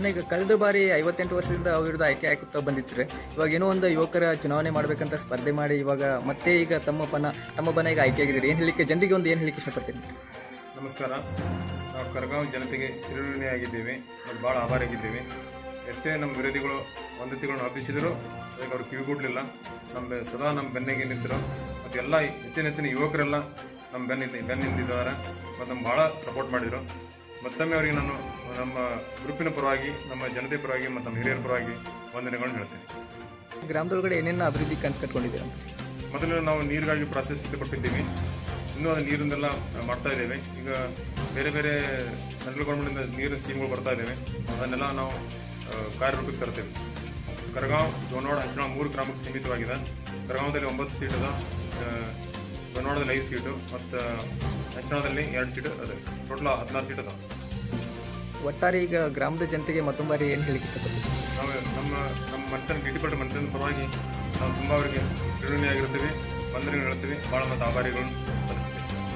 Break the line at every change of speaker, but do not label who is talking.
ಈಗ ಕಳೆದ ಬಾರಿ 58 ವರ್ಷದಿಂದ ವಿರುದ್ಧ ಆಯ್ಕೆ ಆಗುತ್ತಾ ಬಂದಿತ್ತು. ಇವಾಗ ಏನೋ ಒಂದು ಯುವಕರ ಚುನಾವಣೆ ಮಾಡಬೇಕಂತ ಸ್ಪರ್ಧೆ ಮಾಡಿ ಇವಾಗ ಮತ್ತೆ ಈಗ ತಮ್ಮ ಬನ ಈಗ ಆಯ್ಕೆ ಆಗಿದ್ದೀರಿ. ಏನು ಹೇಳಲಿಕ್ಕೆ ಜನರಿಗೆ ಒಂದು ಏನು ಹೇಳಲಿಕ್ಕೆ ಇಷ್ಟಪಡ್ತೀನಿ?
ನಮಸ್ಕಾರ. ನಾವು ಕರಗಾಂವ್ ಜನತೆಗೆ ಚಿರಋಣಿಯಾಗಿದ್ದೇವೆ ಮತ್ತು ಭಾಳ ಆಭಾರಿಯಾಗಿದ್ದೇವೆ. ಎಷ್ಟೇ ನಮ್ಮ ವಿರೋಧಿಗಳು ವಂದತಿಗಳನ್ನು ಹಬ್ಬಿಸಿದರೂ ಅದಕ್ಕೆ ಅವ್ರು ಕಿವಿಗೂಡಲಿಲ್ಲ. ಸದಾ ನಮ್ಮ ಬೆನ್ನಿಗೆ ನಿಂತರು ಮತ್ತು ಎಲ್ಲ ಹೆಚ್ಚಿನ ಯುವಕರೆಲ್ಲ ನಮ್ಮ ಬೆನ್ನಿಂದಿದ್ದಾರೆ ಮತ್ತು ನಮ್ಗೆ ಭಾಳ ಸಪೋರ್ಟ್ ಮಾಡಿದರು. ಮತ್ತೊಮ್ಮೆ ಅವರಿಗೆ ನಾನು ನಮ್ಮ ಗ್ರೂಪಿನ ಪರವಾಗಿ, ನಮ್ಮ ಜನತೆ ಪರವಾಗಿ ಮತ್ತು ನಮ್ಮ ಹಿರಿಯರ ಪರವಾಗಿ ವಂದನೆಗಳನ್ನು ಹೇಳ್ತೇನೆ.
ಗ್ರಾಮದೊಳಗಡೆ ಏನೇನು ಅಭಿವೃದ್ಧಿ ಕನಸು ಕಟ್ಕೊಂಡಿದ್ದೀರಾ?
ಮೊದಲು ನಾವು ನೀರಿಗಾಗಿ ಪ್ರಾಸೆಸ್ ಕೊಟ್ಟಿದ್ದೀವಿ. ಇನ್ನೂ ಅದು ನೀರಿಂದೆಲ್ಲ ಮಾಡ್ತಾ ಇದ್ದೇವೆ. ಈಗ ಬೇರೆ ಬೇರೆ ಸೆಂಟ್ರಲ್ ಗೌರ್ಮೆಂಟಿಂದ ನೀರಿನ ಸ್ಕೀಮ್ಗಳು ಬರ್ತಾ ಇದ್ದೇವೆ. ಅದನ್ನೆಲ್ಲ ನಾವು ಕಾರ್ಯರೂಪಕ್ಕೆ ತರ್ತೇವೆ. ಕರಗಾಂವ್, ಗೋನವಾಡ, ಹಂಚನಾಳ 3 ಗ್ರಾಮಕ್ಕೆ ಸೀಮಿತವಾಗಿದೆ. ಕರಗಾಂವದಲ್ಲಿ 9 ಸೀಟ್ ಅದ, ಗೋನವಾಡದಲ್ಲಿ 5 ಸೀಟು ಮತ್ತು ಹಂಚನಾಳದಲ್ಲಿ 2 ಸೀಟ್ ಅದ. ಟೋಟಲ್ 16 ಸೀಟ್ ಅದ.
ಒಟ್ಟಾರೆ ಈಗ ಗ್ರಾಮದ ಜನತೆಗೆ ಮತ್ತೊಂದು ಬಾರಿ ಏನು ಹೇಳಲಿಕ್ಕೆ ಇಷ್ಟಪಡ್ತೀವಿ?
ನಾವು ನಮ್ಮ ಮನುಷ್ಯನ ಟಿಟಿಪಟ್ಟು ಮನುಷ್ಯನ ಪರವಾಗಿ ನಾವು ತುಂಬ ಅವರಿಗೆ ಋಣಿಯಾಗಿರುತ್ತೇವೆ, ವಂದನೆಗಳು ಹೇಳ್ತೇವೆ, ಭಾಳ ಮತ್ತು ಆಭಾರಿಗಳನ್ನು ಸಲ್ಲಿಸ್ತೇವೆ.